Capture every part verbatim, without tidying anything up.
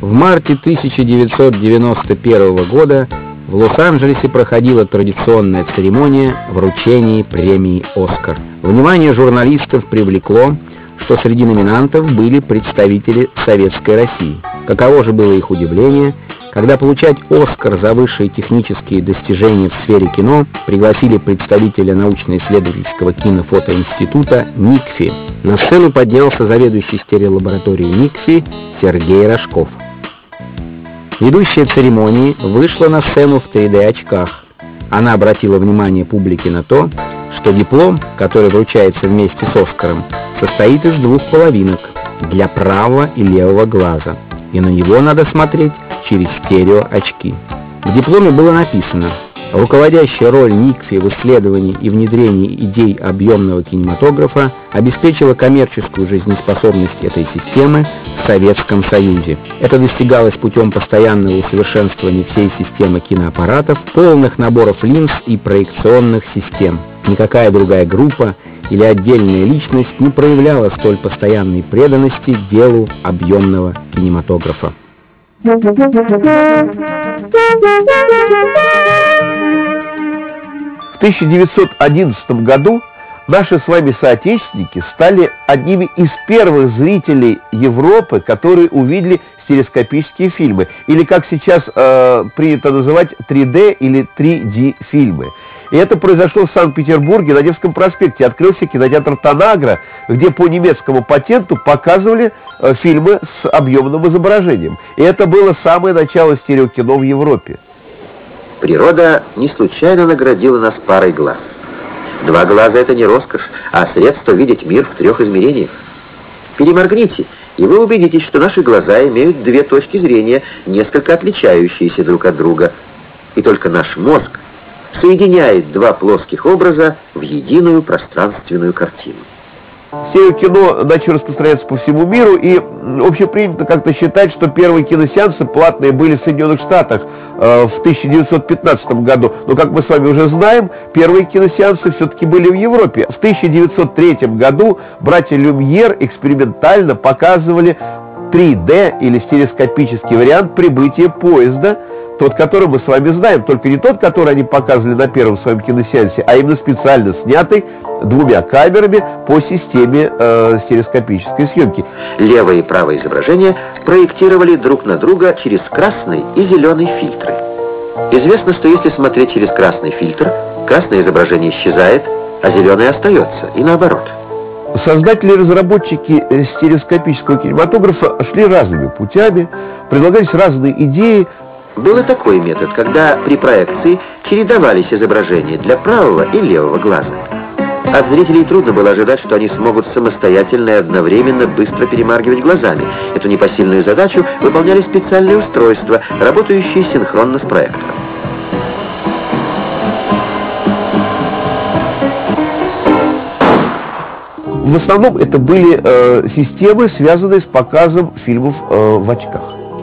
В марте тысяча девятьсот девяносто первого года в Лос-Анджелесе проходила традиционная церемония вручения премии «Оскар». Внимание журналистов привлекло, что среди номинантов были представители Советской России. Каково же было их удивление, когда получать «Оскар» за высшие технические достижения в сфере кино пригласили представителя научно-исследовательского кинофотоинститута НИКФИ. На сцену поднялся заведующий стереолабораторией НИКФИ Сергей Рожков. Ведущая церемонии вышла на сцену в три дэ очках. Она обратила внимание публики на то, что диплом, который вручается вместе с «Оскаром», состоит из двух половинок для правого и левого глаза, и на него надо смотреть через стереоочки. В дипломе было написано: руководящая роль НИКФИ в исследовании и внедрении идей объемного кинематографа обеспечила коммерческую жизнеспособность этой системы в Советском Союзе. Это достигалось путем постоянного усовершенствования всей системы киноаппаратов, полных наборов линз и проекционных систем. Никакая другая группа или отдельная личность не проявляла столь постоянной преданности делу объемного кинематографа. В тысяча девятьсот одиннадцатом году наши с вами соотечественники стали одними из первых зрителей Европы, которые увидели стереоскопические фильмы, или, как сейчас э, принято называть, три дэ или три дэ фильмы. И это произошло в Санкт-Петербурге, на Невском проспекте. Открылся кинотеатр «Танагра», где по немецкому патенту показывали э, фильмы с объемным изображением. И это было самое начало стереокино в Европе. Природа не случайно наградила нас парой глаз. Два глаза — это не роскошь, а средство видеть мир в трех измерениях. Переморгните, и вы убедитесь, что наши глаза имеют две точки зрения, несколько отличающиеся друг от друга. И только наш мозг соединяет два плоских образа в единую пространственную картину. Стереокино начало распространяться по всему миру, и общепринято как-то считать, что первые киносеансы платные были в Соединенных Штатах э, в тысяча девятьсот пятнадцатом году. Но, как мы с вами уже знаем, первые киносеансы все-таки были в Европе. В тысяча девятьсот третьем году братья Люмьер экспериментально показывали три дэ или стереоскопический вариант прибытия поезда, тот, который мы с вами знаем, только не тот, который они показывали на первом своем киносеансе, а именно специально снятый двумя камерами по системе э, стереоскопической съемки. Левое и правое изображение проектировали друг на друга через красный и зеленый фильтры. Известно, что если смотреть через красный фильтр, красное изображение исчезает, а зеленое остается, и наоборот. Создатели и разработчики стереоскопического кинематографа шли разными путями, предлагались разные идеи. Был и такой метод, когда при проекции чередовались изображения для правого и левого глаза. От зрителей трудно было ожидать, что они смогут самостоятельно и одновременно быстро перемаргивать глазами. Эту непосильную задачу выполняли специальные устройства, работающие синхронно с проектором. В основном это были э, системы, связанные с показом фильмов э, в очках.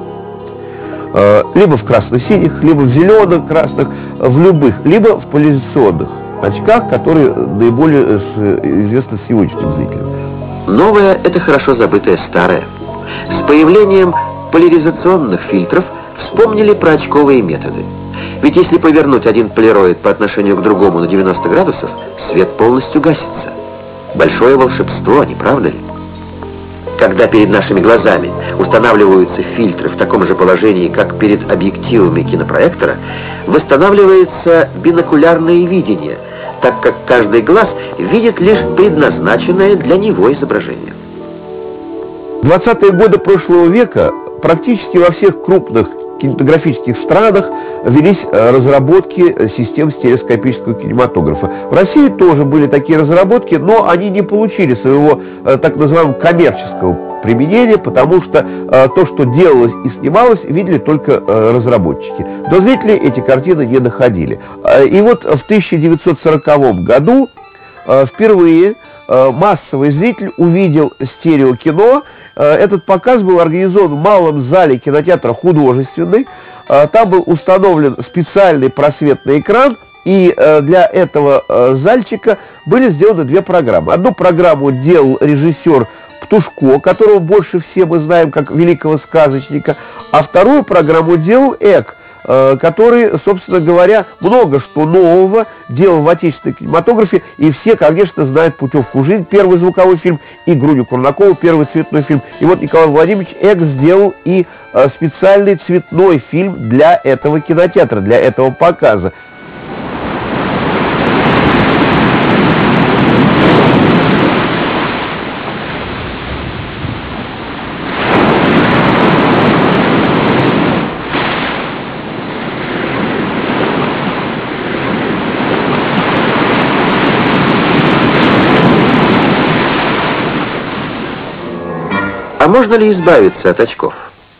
Либо в красно-синих, либо в зеленых, красных, в любых, либо в поляризационных очках, которые наиболее известны сегодняшним зрителям. Новое — это хорошо забытое старое. С появлением поляризационных фильтров вспомнили про очковые методы. Ведь если повернуть один полироид по отношению к другому на девяносто градусов, свет полностью гасится. Большое волшебство, не правда ли? Когда перед нашими глазами устанавливаются фильтры в таком же положении, как перед объективами кинопроектора, восстанавливается бинокулярное видение, так как каждый глаз видит лишь предназначенное для него изображение. В двадцатые годы прошлого века практически во всех крупных кинематографических странах велись разработки систем стереоскопического кинематографа. В России тоже были такие разработки, но они не получили своего так называемого коммерческого применения, потому что то, что делалось и снималось, видели только разработчики. До зрителей эти картины не доходили. И вот в тысяча девятьсот сороковом году впервые массовый зритель увидел стереокино. Этот показ был организован в малом зале кинотеатра «Художественный». Там был установлен специальный просветный экран, и для этого зальчика были сделаны две программы. Одну программу делал режиссер Птушко, которого больше все мы знаем как великого сказочника, А вторую программу делал ЭК, который, собственно говоря, много что нового делал в отечественной кинематографе, и все, конечно, знают «Путевку в жизнь», первый звуковой фильм, и Груню Курнакову, первый цветной фильм. И вот Николай Владимирович ЭК сделал и специальный цветной фильм для этого кинотеатра, для этого показа. А можно ли избавиться от очков?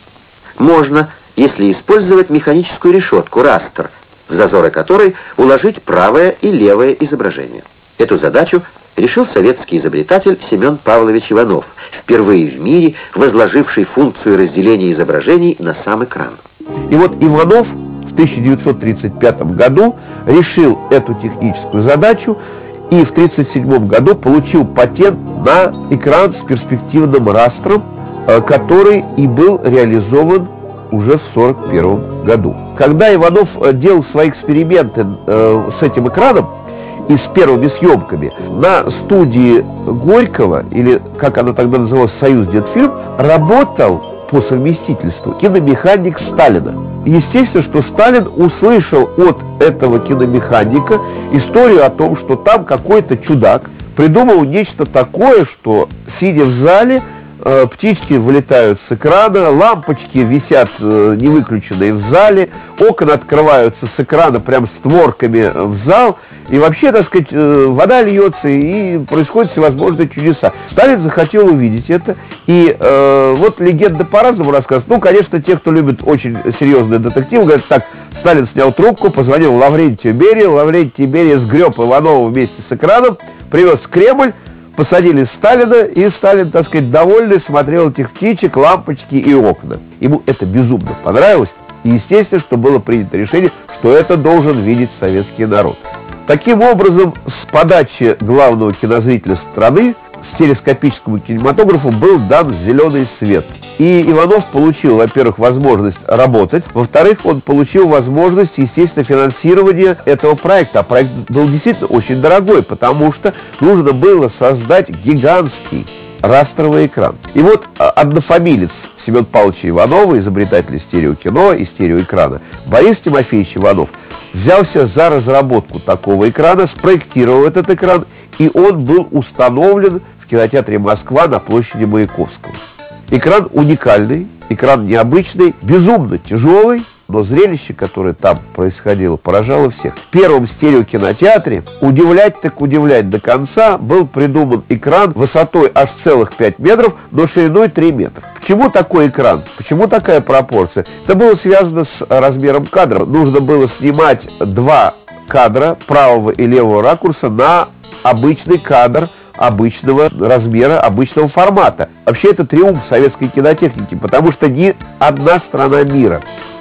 Можно, если использовать механическую решетку, растер, в зазоры которой уложить правое и левое изображение. Эту задачу решил советский изобретатель Семен Павлович Иванов, впервые в мире возложивший функцию разделения изображений на сам экран. И вот Иванов в тысяча девятьсот тридцать пятом году решил эту техническую задачу и в тысяча девятьсот тридцать седьмом году получил патент на экран с перспективным растром, который и был реализован уже в сорок первом году. Когда Иванов делал свои эксперименты э, с этим экраном и с первыми съемками, на студии Горького, или как она тогда называлась, «Союздетфильм», работал по совместительству киномеханик Сталина. Естественно, что Сталин услышал от этого киномеханика историю о том, что там какой-то чудак придумал нечто такое, что, сидя в зале, птички вылетают с экрана, лампочки висят невыключенные в зале, окна открываются с экрана прям створками в зал, и вообще, так сказать, вода льется, и происходят всевозможные чудеса. Сталин захотел увидеть это, и э, вот легенда по-разному рассказывает. Ну, конечно, те, кто любит очень серьезные детективы, говорят так: Сталин снял трубку, позвонил Лаврентию Берии, Лаврентий Берия сгреб Иванова вместе с экраном, привез в Кремль, посадили Сталина, и Сталин, так сказать, довольный, смотрел этих птичек, лампочки и окна. Ему это безумно понравилось, и естественно, что было принято решение, что это должен видеть советский народ. Таким образом, с подачи главного кинозрителя страны стереоскопическому кинематографу был дан зеленый свет. И Иванов получил, во-первых, возможность работать, во-вторых, он получил возможность, естественно, финансирования этого проекта. А проект был действительно очень дорогой, потому что нужно было создать гигантский растровый экран. И вот однофамилец Семен Павловича Иванова, изобретателя стереокино и стереоэкрана, Борис Тимофеевич Иванов, взялся за разработку такого экрана, спроектировал этот экран, и он был установлен в кинотеатре «Москва» на площади Маяковского. Экран уникальный, экран необычный, безумно тяжелый, но зрелище, которое там происходило, поражало всех. В первом стереокинотеатре, удивлять так удивлять до конца, был придуман экран высотой аж целых пять метров, но шириной три метра. Почему такой экран? Почему такая пропорция? Это было связано с размером кадра. Нужно было снимать два кадра правого и левого ракурса на обычный кадр обычного размера, обычного формата. Вообще это триумф советской кинотехники, потому что ни одна страна мира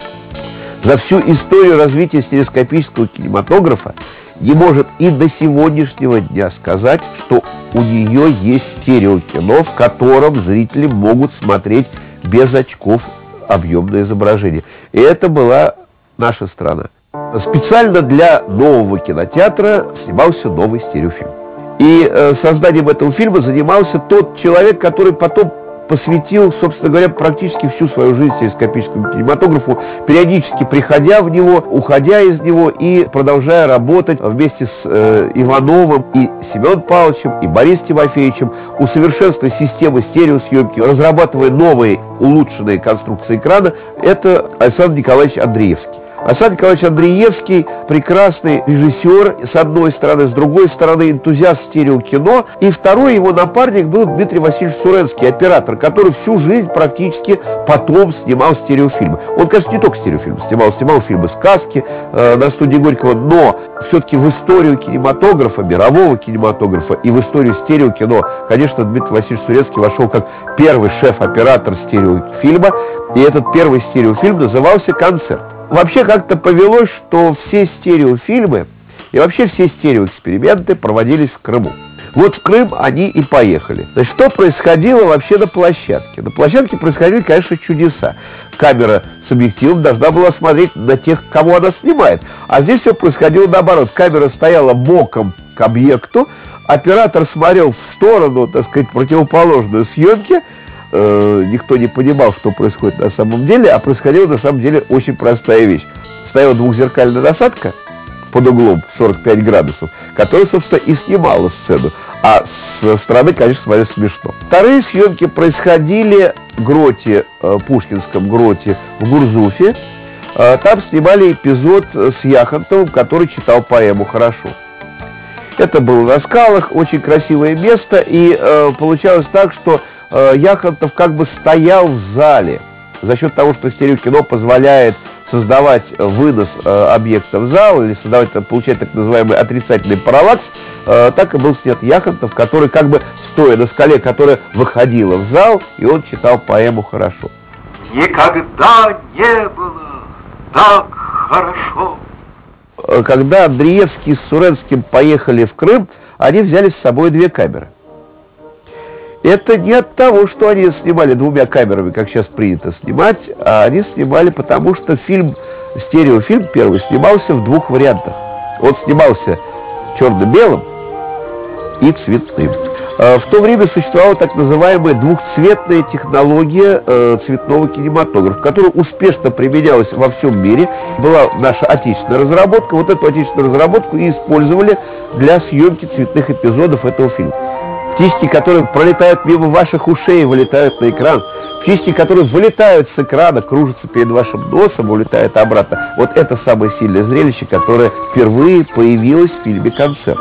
за всю историю развития стереоскопического кинематографа не может и до сегодняшнего дня сказать, что у нее есть стереокино, в котором зрители могут смотреть без очков объемное изображение. И это была наша страна. Специально для нового кинотеатра снимался новый стереофильм. И э, созданием этого фильма занимался тот человек, который потом посвятил, собственно говоря, практически всю свою жизнь стереоскопическому кинематографу, периодически приходя в него, уходя из него и продолжая работать вместе с э, Ивановым и Семеном Павловичем и Борисом Тимофеевичем, усовершенствуя системы стереосъемки, разрабатывая новые улучшенные конструкции экрана. Это Александр Николаевич Андреевский. Александр Николаевич Андреевский — прекрасный режиссер, с одной стороны, с другой стороны, энтузиаст стереокино, и второй его напарник был Дмитрий Васильевич Суренский, оператор, который всю жизнь практически потом снимал стереофильмы. Он, конечно, не только стереофильмы снимал, снимал фильмы сказки э, на студии Горького, но все-таки в историю кинематографа, мирового кинематографа и в историю стереокино, конечно, Дмитрий Васильевич Суренский вошел как первый шеф-оператор стереофильма, и этот первый стереофильм назывался «Концерт». Вообще как-то повелось, что все стереофильмы и вообще все стереоэксперименты проводились в Крыму. Вот в Крым они и поехали. Значит, что происходило вообще на площадке? На площадке происходили, конечно, чудеса. Камера с объективом должна была смотреть на тех, кого она снимает. А здесь все происходило наоборот. Камера стояла боком к объекту, оператор смотрел в сторону, так сказать, противоположную съемке. Э, никто не понимал, что происходит на самом деле, а происходила на самом деле очень простая вещь. Стояла двухзеркальная насадка под углом сорок пять градусов, которая, собственно, и снимала сцену. А со стороны, конечно, смотрелось смешно. Вторые съемки происходили в гроте, э, Пушкинском гроте в Гурзуфе. Э, там снимали эпизод с Яхонтовым, который читал поэму «Хорошо». Это было на скалах, очень красивое место, и э, получалось так, что э, Яхонтов как бы стоял в зале. За счет того, что стереокино позволяет создавать вынос э, объекта в зал, или создавать, получать так называемый отрицательный параллакс, э, так и был снят Яхонтов, который как бы стоя на скале, которая выходила в зал, и он читал поэму «Хорошо». Никогда не было так хорошо. Когда Андреевский с Суренским поехали в Крым, они взяли с собой две камеры. Это не от того, что они снимали двумя камерами, как сейчас принято снимать, а они снимали потому, что фильм, стереофильм первый, снимался в двух вариантах. Он снимался черно-белым и цветным. В то время существовала так называемая двухцветная технология э, цветного кинематографа, которая успешно применялась во всем мире. Была наша отечественная разработка. Вот эту отечественную разработку и использовали для съемки цветных эпизодов этого фильма. Птички, которые пролетают мимо ваших ушей и вылетают на экран. Птички, которые вылетают с экрана, кружатся перед вашим носом, улетают обратно. Вот это самое сильное зрелище, которое впервые появилось в фильме «Концерт».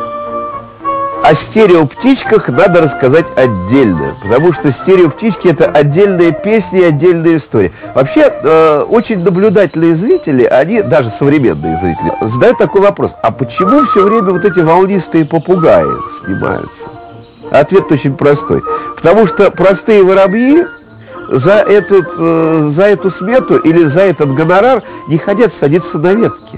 О стереоптичках надо рассказать отдельно, потому что стереоптички — это отдельная песня и отдельная история. Вообще, э, очень наблюдательные зрители, они, даже современные зрители, задают такой вопрос: а почему все время вот эти волнистые попугаи снимаются? Ответ очень простой. Потому что простые воробьи за эту, э, за эту смету или за этот гонорар не хотят садиться на ветки.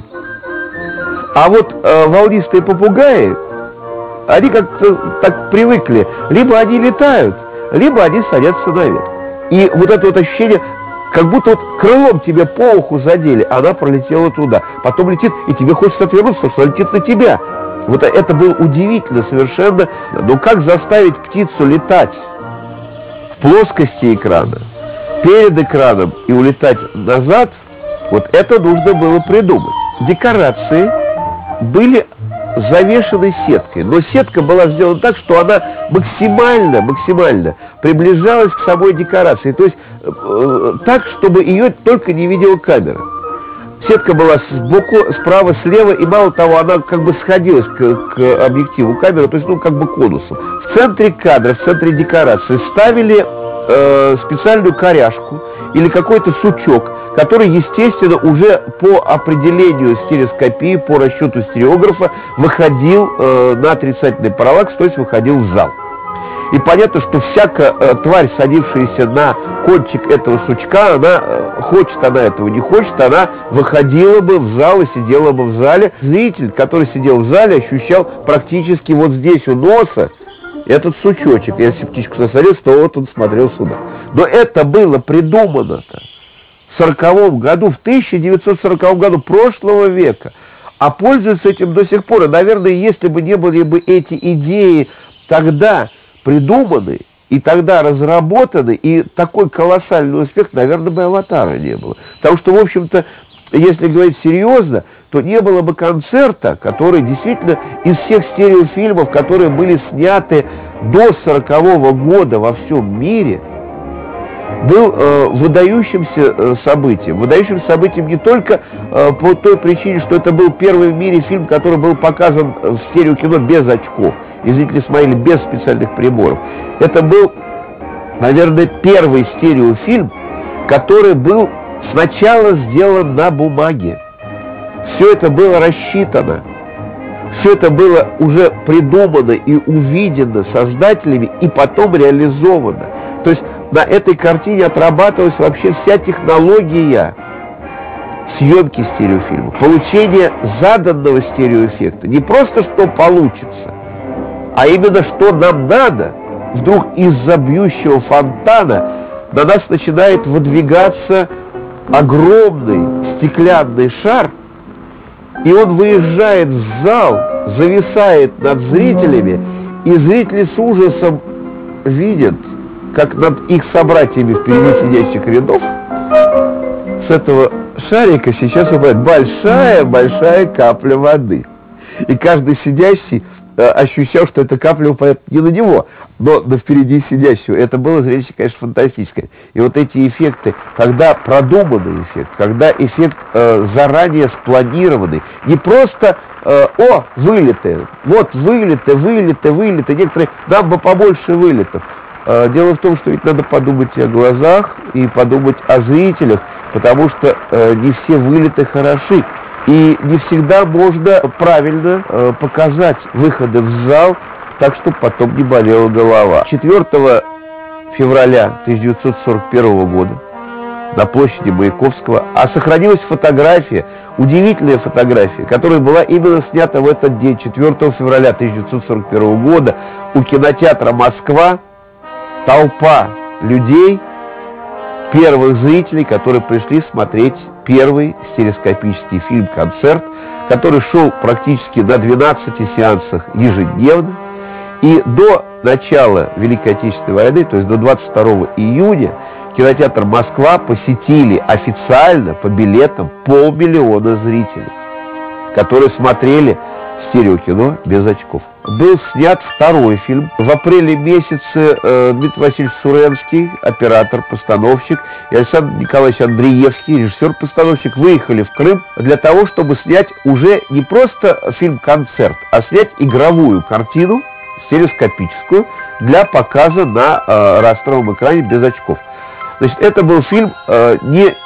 А вот э, волнистые попугаи, они как-то так привыкли. Либо они летают, либо они садятся на ветку. И вот это вот ощущение, как будто вот крылом тебе по уху задели, она пролетела туда. Потом летит, и тебе хочется отвернуться, потому что летит на тебя. Вот это было удивительно совершенно. Но как заставить птицу летать в плоскости экрана, перед экраном и улетать назад, вот это нужно было придумать. Декорации были завешенной сеткой, но сетка была сделана так, что она максимально, максимально приближалась к самой декорации, то есть э, так, чтобы ее только не видела камера. Сетка была сбоку, справа, слева, и мало того, она как бы сходилась к, к объективу камеры, то есть, ну, как бы конусом. В центре кадра, в центре декорации ставили э, специальную коряжку или какой-то сучок, который, естественно, уже по определению стереоскопии, по расчету стереографа, выходил э, на отрицательный параллакс, то есть выходил в зал. И понятно, что всякая э, тварь, садившаяся на кончик этого сучка, она, э, хочет она этого, не хочет, она выходила бы в зал и сидела бы в зале. Зритель, который сидел в зале, ощущал практически вот здесь у носа этот сучочек. Если птичку засадился, то вот он смотрел сюда. Но это было придумано-то в сороковом году, в тысяча девятьсот сороковом году прошлого века. А пользуются этим до сих пор. И, наверное, если бы не были бы эти идеи тогда придуманы и тогда разработаны, и такой колоссальный успех, наверное, бы «Аватара» не было. Потому что, в общем-то, если говорить серьезно, то не было бы «Концерта», который действительно из всех стереофильмов, которые были сняты до сорокового года во всем мире, был э, выдающимся э, событием. Выдающимся событием не только э, по той причине, что это был первый в мире фильм, который был показан в стереокино без очков, и зрители смотрели без специальных приборов. Это был, наверное, первый стереофильм, который был сначала сделан на бумаге. Все это было рассчитано. Все это было уже придумано и увидено создателями, и потом реализовано. То есть на этой картине отрабатывалась вообще вся технология съемки стереофильма, получение заданного стереоэффекта. Не просто что получится, А именно, что нам надо, вдруг из-за бьющего фонтана на нас начинает выдвигаться огромный стеклянный шар, и он выезжает в зал, зависает над зрителями, и зрители с ужасом видят, как над их собратьями впереди сидящих рядов с этого шарика сейчас упадет большая-большая капля воды. И каждый сидящий э, ощущал, что эта капля упадет не на него, но на впереди сидящего. Это было зрелище, конечно, фантастическое. И вот эти эффекты, когда продуманный эффект, когда эффект э, заранее спланированный, не просто э, «О, вылеты! Вот вылеты, вылеты, вылеты!» Некоторые «Нам бы побольше вылетов!» э, Дело в том, что ведь надо подумать и о глазах, и подумать о зрителях, потому что э, не все вылеты хороши. И не всегда можно правильно э, показать выходы в зал, так, чтобы потом не болела голова. четвёртого февраля тысяча девятьсот сорок первого года на площади Маяковского, а сохранилась фотография, удивительная фотография, которая была именно снята в этот день, четвёртого февраля тысяча девятьсот сорок первого года, у кинотеатра «Москва», толпа людей, первых зрителей, которые пришли смотреть первый стереоскопический фильм-концерт, который шел практически на двенадцати сеансах ежедневно. И до начала Великой Отечественной войны, то есть до двадцать второго июня, кинотеатр «Москва» посетили официально по билетам полмиллиона зрителей, которые смотрели стереокино без очков. Был снят второй фильм. В апреле месяце э, Дмитрий Васильевич Суренский, оператор, постановщик, и Александр Николаевич Андреевский, режиссер-постановщик, выехали в Крым для того, чтобы снять уже не просто фильм-концерт, а снять игровую картину, стереоскопическую, для показа на э, растровом экране без очков. Значит, это был фильм э,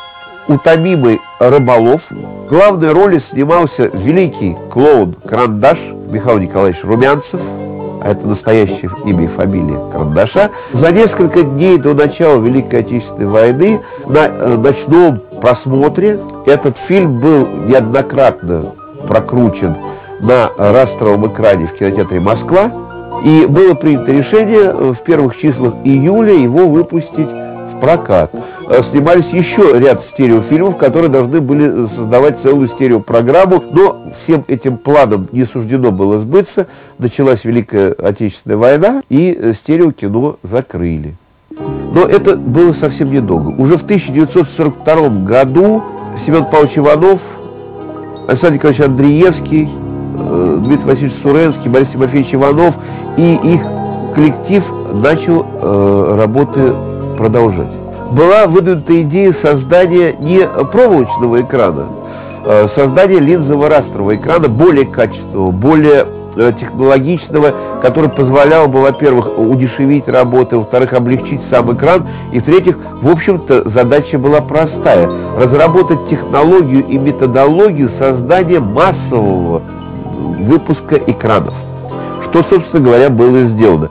«Неутомимый рыболов». В главной роли снимался великий клоун Карандаш Михаил Николаевич Румянцев, а это настоящее имя и фамилия Карандаша. За несколько дней до начала Великой Отечественной войны на э, ночном просмотре этот фильм был неоднократно прокручен на растровом экране в кинотеатре «Москва», и было принято решение в первых числах июля его выпустить в прокат. Снимались еще ряд стереофильмов, которые должны были создавать целую стереопрограмму, но всем этим планам не суждено было сбыться. Началась Великая Отечественная война, и стереокино закрыли. Но это было совсем недолго. Уже в тысяча девятьсот сорок втором году Семен Павлович Иванов, Александр Николаевич Андреевский, Дмитрий Васильевич Суренский, Борис Тимофеевич Иванов и их коллектив начал э, работы продолжать. Была выдвинута идея создания не проволочного экрана, а создания линзово-растрового экрана, более качественного, более э, технологичного, который позволял бы, во-первых, удешевить работы, во-вторых, облегчить сам экран, и в-третьих, в общем-то, задача была простая – разработать технологию и методологию создания массового выпуска экранов, что, собственно говоря, было сделано.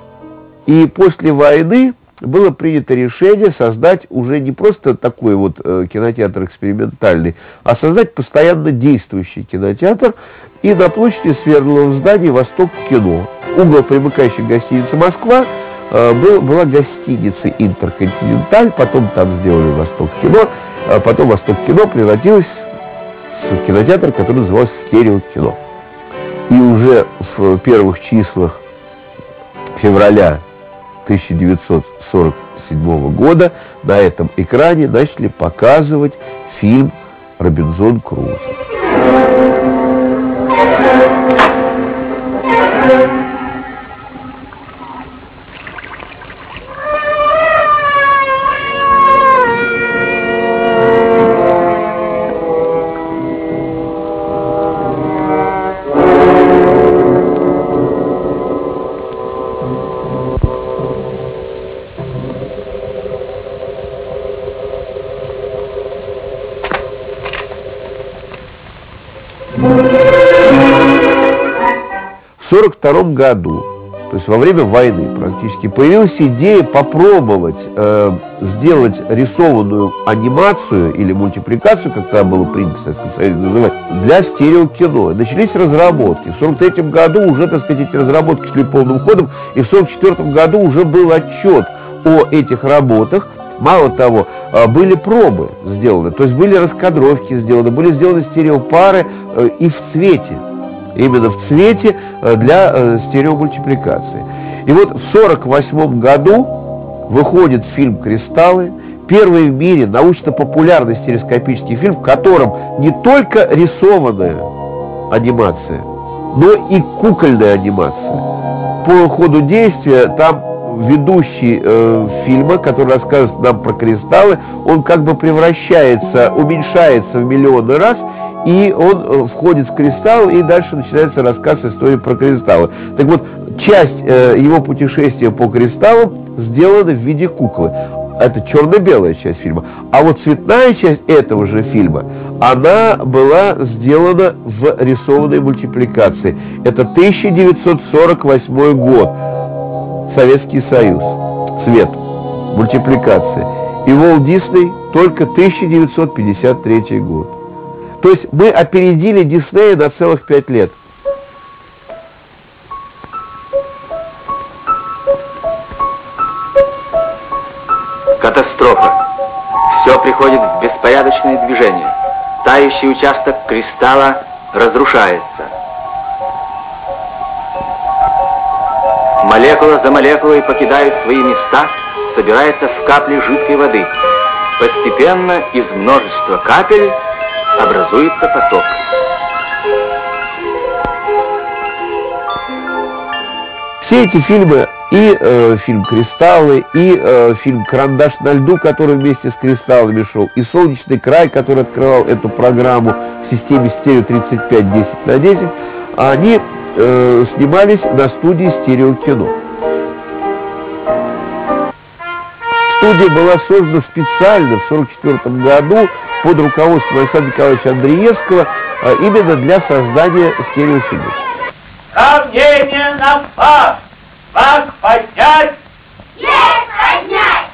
И после войны было принято решение создать уже не просто такой вот э, кинотеатр экспериментальный, а создать постоянно действующий кинотеатр. И на площади Свердлова в здании «Восток кино», угол примыкающей к гостинице «Москва», э, был, была гостиница «Интерконтиненталь», потом там сделали «Восток кино», а потом «Восток кино» превратилось в кинотеатр, который назывался «Стереокино». И уже в первых числах февраля тысяча девятьсот сорок седьмого года на этом экране начали показывать фильм «Робинзон Крузо». В сорок втором году, то то есть во время войны практически, появилась идея попробовать э, сделать рисованную анимацию или мультипликацию, как тогда было принято в Советском Союзе называть, для стереокино. Начались разработки. В сорок третьем году уже, так сказать, эти разработки шли полным ходом, и в сорок четвёртом году уже был отчет о этих работах. Мало того, были пробы сделаны, то есть были раскадровки сделаны, были сделаны стереопары э, и в цвете. Именно в цвете для э, стереомультипликации. И вот в сорок восьмом году выходит фильм «Кристаллы», первый в мире научно-популярный стереоскопический фильм, в котором не только рисованная анимация, но и кукольная анимация. По ходу действия там ведущий э, фильма, который рассказывает нам про кристаллы, он как бы превращается, уменьшается в миллионы раз, и он э, входит в кристалл, и дальше начинается рассказ истории про кристаллы. Так вот, часть э, его путешествия по кристаллам сделана в виде куклы. Это черно-белая часть фильма. А вот цветная часть этого же фильма, она была сделана в рисованной мультипликации. Это тысяча девятьсот сорок восьмой год. Советский Союз. Цвет. Мультипликация. И Уолт Дисней только тысяча девятьсот пятьдесят третий год. То есть мы опередили Диснея на целых пять лет. Катастрофа. Все приходит в беспорядочное движение. Тающий участок кристалла разрушается. Молекула за молекулой покидают свои места, собирается в капли жидкой воды. Постепенно из множества капель образуется поток. Все эти фильмы, и э, фильм «Кристаллы», и э, фильм «Карандаш на льду», который вместе с «Кристаллами» шел, и «Солнечный край», который открывал эту программу в системе стерео тридцать пять десять на десять, они э, снимались на студии «Стереокино». Студия была создана специально в сорок четвёртом году под руководством Александра Николаевича Андреевского э, именно для создания стереофильмов. Сомнение на факт! Факт поднять! Есть поднять!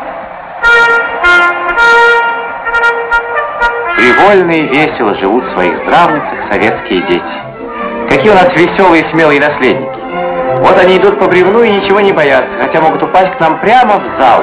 Привольно и весело живут в своих здравницах советские дети. Какие у нас веселые и смелые наследники. Вот они идут по бревну и ничего не боятся, хотя могут упасть к нам прямо в зал.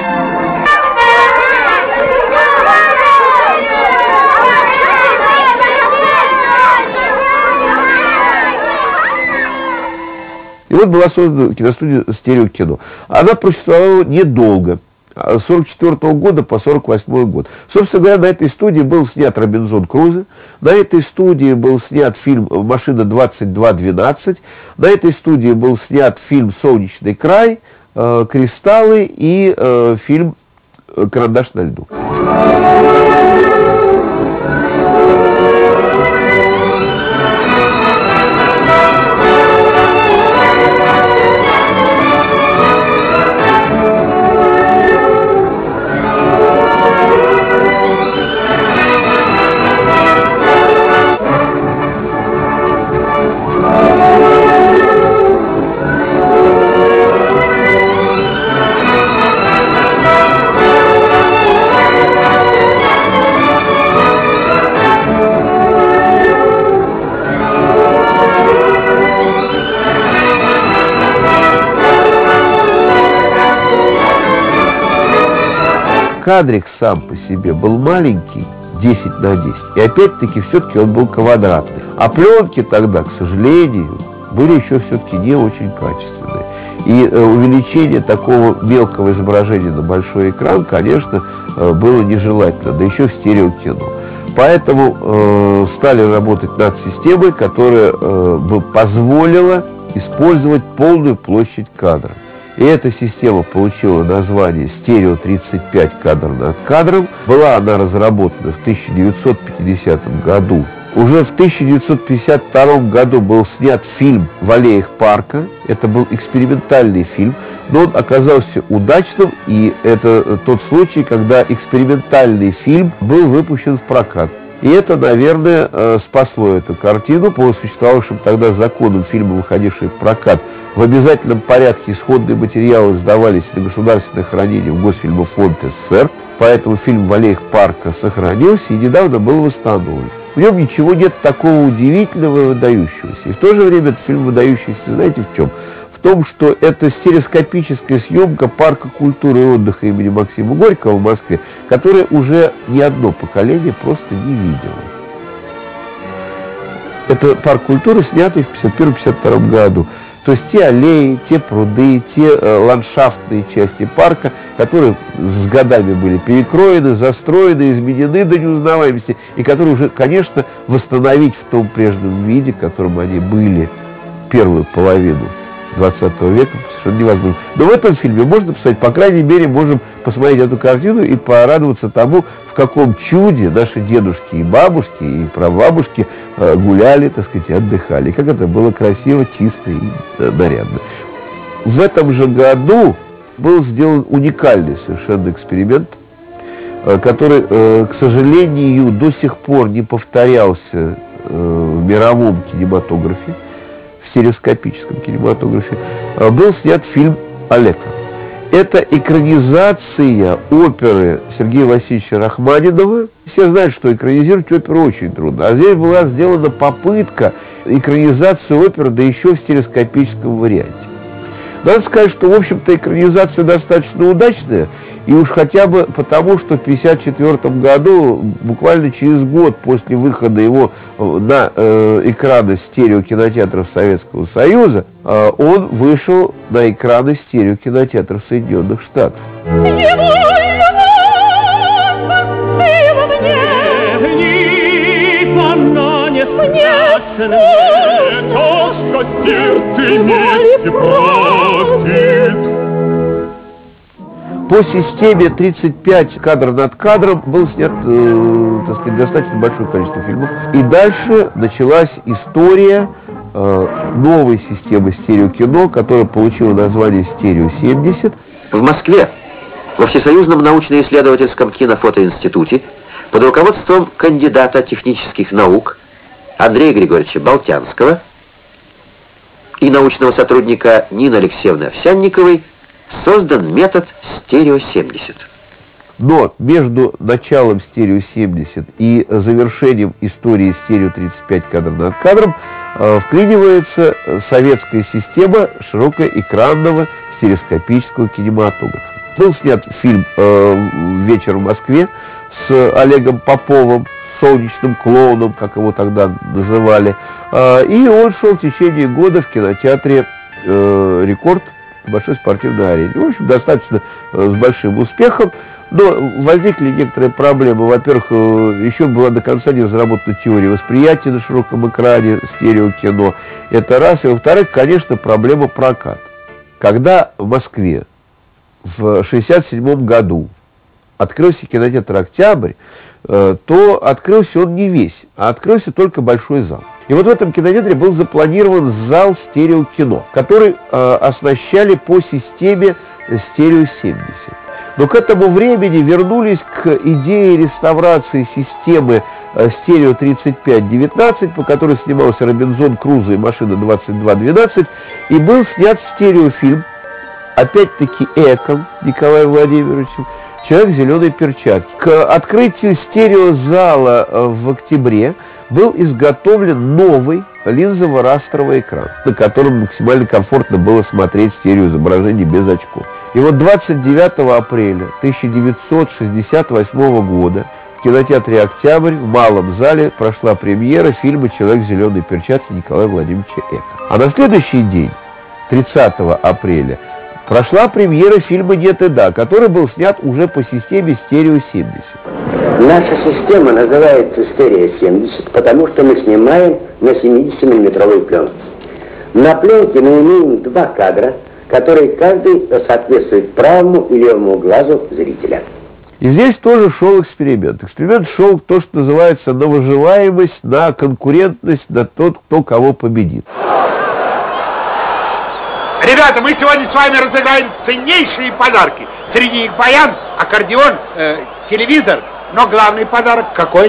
И вот была создана киностудия «Стереокино». Она просуществовала недолго, с сорок четвёртого года по сорок восьмой год. Собственно говоря, на этой студии был снят «Робинзон Крузо», на этой студии был снят фильм «Машина двадцать два двенадцать», на этой студии был снят фильм «Солнечный край», э, «Кристаллы» и э, фильм «Карандаш на льду». Кадрик сам по себе был маленький, десять на десять, и опять-таки все-таки он был квадратный. А пленки тогда, к сожалению, были еще все-таки не очень качественные. И э, увеличение такого мелкого изображения на большой экран, конечно, э, было нежелательно, да еще в стереокино. Поэтому э, стали работать над системой, которая э, бы позволила использовать полную площадь кадра. И эта система получила название «Стерео тридцать пять кадр над кадром». Была она разработана в тысяча девятьсот пятидесятом году. Уже в тысяча девятьсот пятьдесят втором году был снят фильм «В аллеях парка». Это был экспериментальный фильм, но он оказался удачным, и это тот случай, когда экспериментальный фильм был выпущен в прокат. И это, наверное, спасло эту картину по существовавшим тогда законам фильма, выходившие в прокат в обязательном порядке исходные материалы сдавались на государственное хранение в Госфильмофонд СССР, поэтому фильм «В аллеях парка» сохранился и недавно был восстановлен. В нем ничего нет такого удивительного и выдающегося. И в то же время этот фильм выдающийся, знаете, в чем? В том, что это стереоскопическая съемка парка культуры и отдыха имени Максима Горького в Москве, которая уже ни одно поколение просто не видело. Это парк культуры, снятый в пятьдесят первом — пятьдесят втором году. То есть те аллеи, те пруды, те э, ландшафтные части парка, которые с годами были перекроены, застроены, изменены до неузнаваемости, и которые уже, конечно, восстановить в том прежнем виде, в котором они были первую половину двадцатого века, совершенно невозможно. Но в этом фильме можно посмотреть, по крайней мере, можем посмотреть эту картину и порадоваться тому, в каком чуде наши дедушки и бабушки, и прабабушки э, гуляли, так сказать, отдыхали. Как это было красиво, чисто и э, нарядно. В этом же году был сделан уникальный совершенно эксперимент, э, который, э, к сожалению, до сих пор не повторялся э, в мировом кинематографе, в стереоскопическом кинематографе. Э, был снят фильм «Олеко». Это экранизация оперы Сергея Васильевича Рахманинова. Все знают, что экранизировать оперу очень трудно. А здесь была сделана попытка экранизации оперы, да еще в стереоскопическом варианте. Надо сказать, что, в общем-то, экранизация достаточно удачная, и уж хотя бы потому, что в тысяча девятьсот пятьдесят четвёртом году, буквально через год после выхода его на э, экраны стереокинотеатров Советского Союза, э, он вышел на экраны стереокинотеатров Соединенных Штатов. По системе тридцать пять кадр над кадром был снят, э, так сказать, достаточно большое количество фильмов. И дальше началась история э, новой системы стереокино, которая получила название «Стерео семьдесят». В Москве, во Всесоюзном научно-исследовательском кинофотоинституте, под руководством кандидата технических наук Андрея Григорьевича Болтянского и научного сотрудника Нины Алексеевны Овсянниковой создан метод стерео семьдесят. Но между началом стерео семьдесят и завершением истории стерео тридцать пять кадр над кадром э, вклинивается советская система широкоэкранного стереоскопического кинематографа. Был снят фильм э, «Вечер в Москве» с Олегом Поповым, солнечным клоуном, как его тогда называли. Э, и он шел в течение года в кинотеатре э, «Рекорд» в Большой спортивной арене. В общем, достаточно э, с большим успехом. Но возникли некоторые проблемы. Во-первых, еще была до конца не разработана теория восприятия на широком экране стереокино. Это раз. И во-вторых, конечно, проблема проката. Когда в Москве в шестьдесят седьмом году открылся кинотеатр «Октябрь», то открылся он не весь, а открылся только большой зал. И вот в этом кинотеатре был запланирован зал стереокино, который э, оснащали по системе стерео семьдесят. Но к этому времени вернулись к идее реставрации системы э, стерео тридцать пять девятнадцать, по которой снимался Робинзон Крузо и машина двадцать два двенадцать, и был снят стереофильм, опять-таки эком Николаем Владимировичем, «Человек в зеленой перчатке». К открытию стереозала в октябре был изготовлен новый линзово-растровый экран, на котором максимально комфортно было смотреть стереоизображение без очков. И вот двадцать девятого апреля тысяча девятьсот шестьдесят восьмого года в кинотеатре «Октябрь» в малом зале прошла премьера фильма «Человек в зеленой перчатке» Николая Владимировича Эка. А на следующий день, тридцатого апреля, прошла премьера фильма «Нет и да», который был снят уже по системе стерео семьдесят. Наша система называется стерео семьдесят, потому что мы снимаем на семидесятимиллиметровой пленке. На пленке мы имеем два кадра, которые каждый соответствует правому и левому глазу зрителя. И здесь тоже шел эксперимент. Эксперимент шел то, что называется на выживаемость, на конкурентность, на тот, кто кого победит. Ребята, мы сегодня с вами разыграем ценнейшие подарки. Среди них баян, аккордеон, э, телевизор. Но главный подарок какой?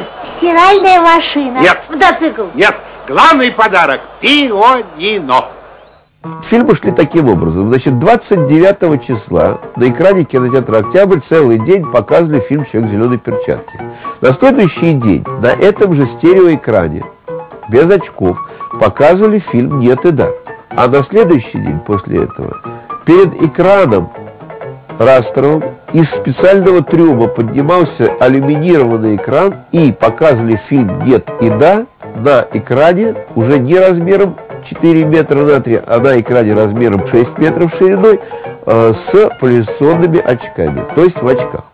Стиральная машина. Нет. Мотоцикл. Нет. Главный подарок — пианино. Фильмы шли таким образом. Значит, двадцать девятого числа на экране кинотеатра «Октябрь» целый день показывали фильм «Человек в зеленой перчатке». На следующий день на этом же стереоэкране, без очков, показывали фильм «Нет и да». А на следующий день после этого перед экраном растровым из специального трюма поднимался алюминированный экран и показывали фильм «Нет и да» на экране уже не размером четыре метра на три, а на экране размером шесть метров шириной э, с поляризационными очками, то есть в очках.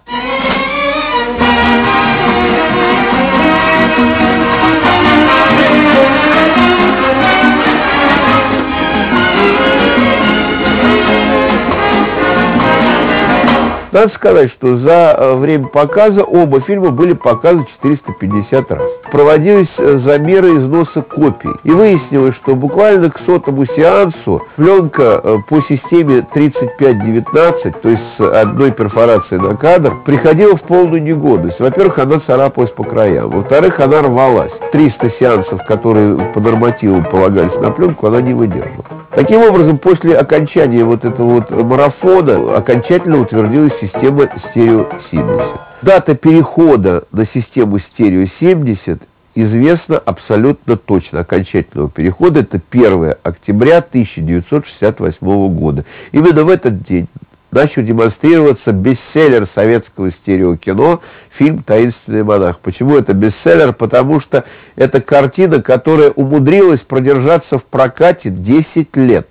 Надо сказать, что за время показа оба фильма были показаны четыреста пятьдесят раз. Проводились замеры износа копий. И выяснилось, что буквально к сотому сеансу пленка по системе тридцать пять девятнадцать, то есть с одной перфорацией на кадр, приходила в полную негодность. Во-первых, она царапалась по краям. Во-вторых, она рвалась. триста сеансов, которые по нормативу полагались на пленку, она не выдержала. Таким образом, после окончания вот этого вот марафона окончательно утвердилась система стерео семьдесят. Дата перехода на систему стерео семьдесят известна абсолютно точно. Окончательного перехода это первое октября тысяча девятьсот шестьдесят восьмого года. Именно в этот день начал демонстрироваться бестселлер советского стереокино, фильм «Таинственный монах». Почему это бестселлер? Потому что это картина, которая умудрилась продержаться в прокате десять лет.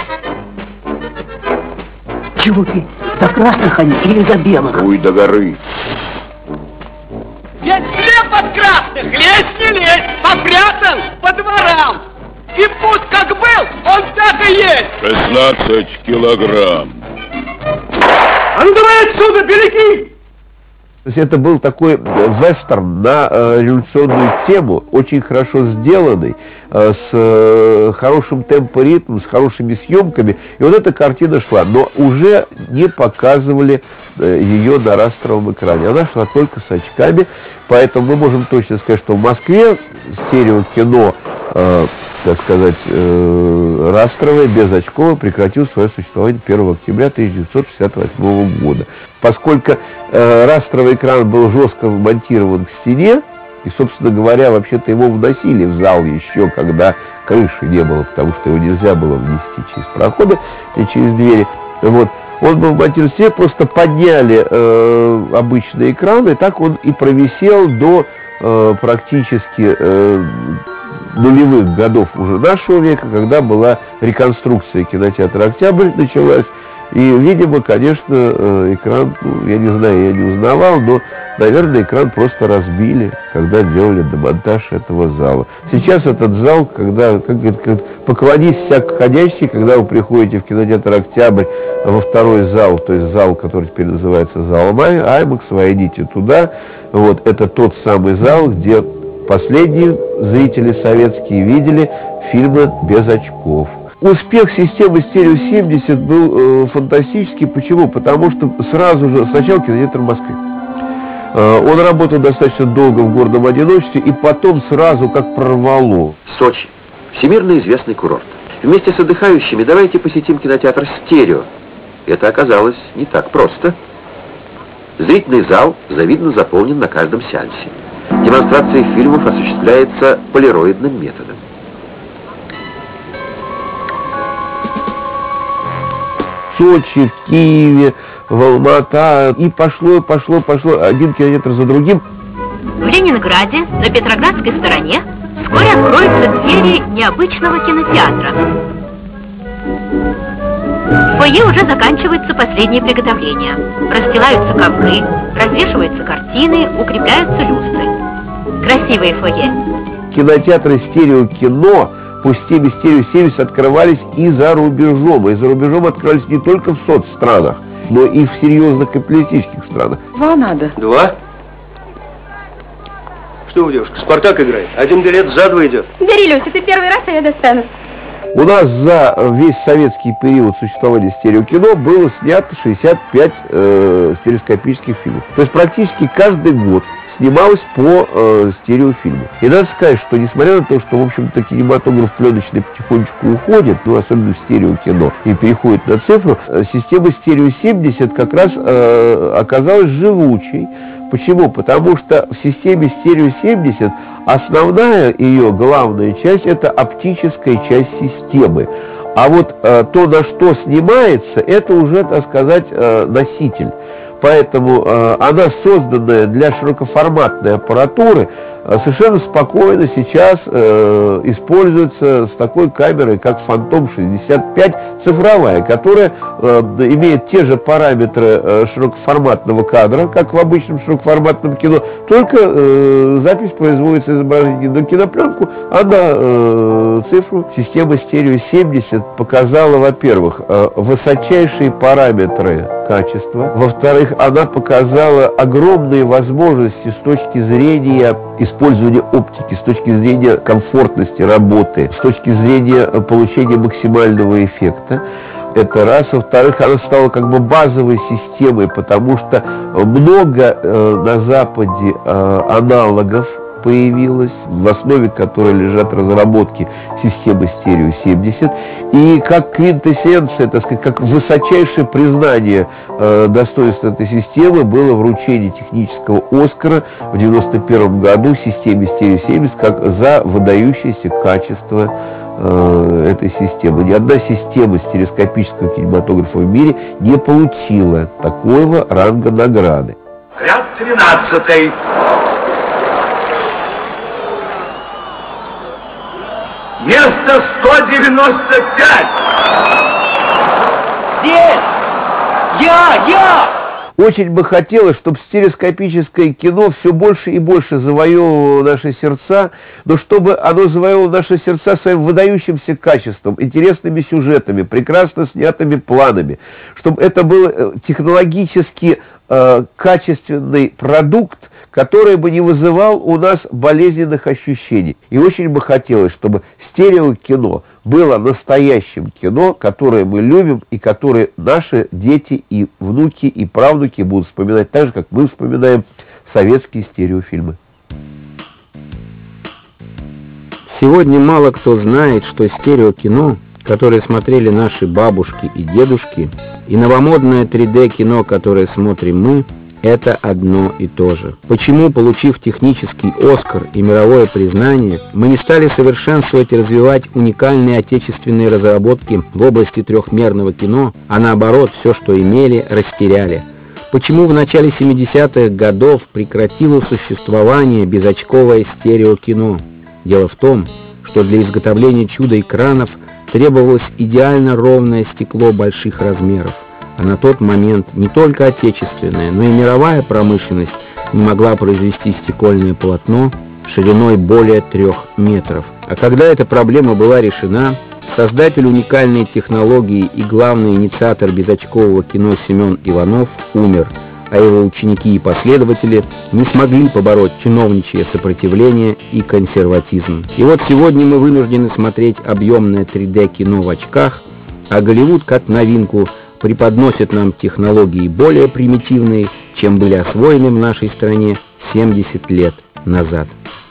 Чего ты? За красных они или за белых? Ой, до горы. Я слеп от красных, лезь не лезь, попрятал по дворам. И путь как был, он так и есть. шестнадцать килограмм. А ну давай отсюда, беляки! То есть это был такой вестерн на э, революционную тему, очень хорошо сделанный, э, с э, хорошим темпоритмом, с хорошими съемками. И вот эта картина шла, но уже не показывали э, ее на растровом экране. Она шла только с очками, поэтому мы можем точно сказать, что в Москве стереокино, э, так сказать, э, растровое, без очков, прекратил свое существование первого октября тысяча девятьсот шестьдесят восьмого года. Поскольку э, растровый экран был жестко вмонтирован к стене, и, собственно говоря, вообще-то его вносили в зал еще, когда крыши не было, потому что его нельзя было внести через проходы и через двери. Вот. Он был вмонтирован к стене, просто подняли э, обычный экран, и так он и провисел до э, практически э, нулевых годов уже нашего века, когда была реконструкция кинотеатра «Октябрь» началась. И, видимо, конечно, экран, ну, я не знаю, я не узнавал, но, наверное, экран просто разбили, когда делали демонтаж этого зала. Сейчас этот зал, когда, как, как, поклонись всяк ходящий, когда вы приходите в кинотеатр «Октябрь» во второй зал, то есть зал, который теперь называется залом «Аймакс», вы идите туда, вот, это тот самый зал, где последние зрители советские видели фильмы без очков. Успех системы стерео семьдесят был э, фантастический. Почему? Потому что сразу же, сначала кинотеатр в Москве. Э, он работал достаточно долго в гордом одиночестве, и потом сразу как прорвало. Сочи. Всемирно известный курорт. Вместе с отдыхающими давайте посетим кинотеатр «Стерео». Это оказалось не так просто. Зрительный зал завидно заполнен на каждом сеансе. Демонстрация фильмов осуществляется полироидным методом. В Сочи, в Киеве, в Алма-Ата, и пошло, пошло, пошло, один кинотеатр за другим. В Ленинграде, на Петроградской стороне, вскоре откроются двери необычного кинотеатра. В фойе уже заканчиваются последние приготовления. Расстилаются ковры, развешиваются картины, укрепляются люстры. Красивые фойе. Кинотеатры стереокино по системе стерео семьдесят открывались и за рубежом. И за рубежом открывались не только в соцстранах, но и в серьезных капиталистических странах. Два надо. Два? Что вы, девушка, Спартак играет? Один билет за два идет. Бери, Люся, ты первый раз, а я достану. У нас за весь советский период существования стереокино было снято шестьдесят пять э, стереоскопических фильмов. То есть практически каждый год снималось по э, стереофильму. И надо сказать, что несмотря на то, что, в общем-то, кинематограф пленочный потихонечку уходит, ну, особенно в стереокино, и переходит на цифру, э, система стерео семьдесят как раз э, оказалась живучей. Почему? Потому что в системе стерео семьдесят основная ее главная часть — это оптическая часть системы. А вот э, то, на что снимается, это уже, так сказать, э, носитель. Поэтому э, она, созданная для широкоформатной аппаратуры, э, совершенно спокойно сейчас э, используется с такой камерой, как Phantom шестьдесят пять цифровая, которая э, имеет те же параметры э, широкоформатного кадра, как в обычном широкоформатном кино, только э, запись производится изображение на кинопленку, а на э, цифру. Система стерео семьдесят показала, во-первых, э, высочайшие параметры качества, во-вторых, она показала огромные возможности с точки зрения использования оптики, с точки зрения комфортности работы, с точки зрения получения максимального эффекта. Это раз. Во-вторых, она стала как бы базовой системой, потому что много э, на Западе э, аналогов появилось, в основе которой лежат разработки системы стерео семьдесят. И как квинтэссенция, так сказать, как высочайшее признание э, достоинства этой системы было вручение технического Оскара в девяносто первом году системе стерео семьдесят как за выдающееся качество э, этой системы. Ни одна система стереоскопического кинематографа в мире не получила такого ранга награды. Ряд тринадцатый. Место сто девяносто пять! Здесь! Я! Я! Очень бы хотелось, чтобы стереоскопическое кино все больше и больше завоевывало наши сердца, но чтобы оно завоевывало наши сердца своим выдающимся качеством, интересными сюжетами, прекрасно снятыми планами, чтобы это был технологически э, качественный продукт, который бы не вызывал у нас болезненных ощущений. И очень бы хотелось, чтобы стереокино было настоящим кино, которое мы любим и которое наши дети и внуки и правнуки будут вспоминать так же, как мы вспоминаем советские стереофильмы. Сегодня мало кто знает, что стереокино, которое смотрели наши бабушки и дедушки, и новомодное три дэ кино, которое смотрим мы, это одно и то же. Почему, получив технический Оскар и мировое признание, мы не стали совершенствовать и развивать уникальные отечественные разработки в области трехмерного кино, а наоборот, все, что имели, растеряли? Почему в начале семидесятых годов прекратило существование безочковое стереокино? Дело в том, что для изготовления чудо-экранов требовалось идеально ровное стекло больших размеров. А на тот момент не только отечественная, но и мировая промышленность не могла произвести стекольное полотно шириной более трех метров. А когда эта проблема была решена, создатель уникальной технологии и главный инициатор безочкового кино Семен Иванов умер, а его ученики и последователи не смогли побороть чиновничье сопротивление и консерватизм. И вот сегодня мы вынуждены смотреть объемное три дэ кино в очках, а Голливуд как новинку преподносит нам технологии более примитивные, чем были освоены в нашей стране семьдесят лет назад.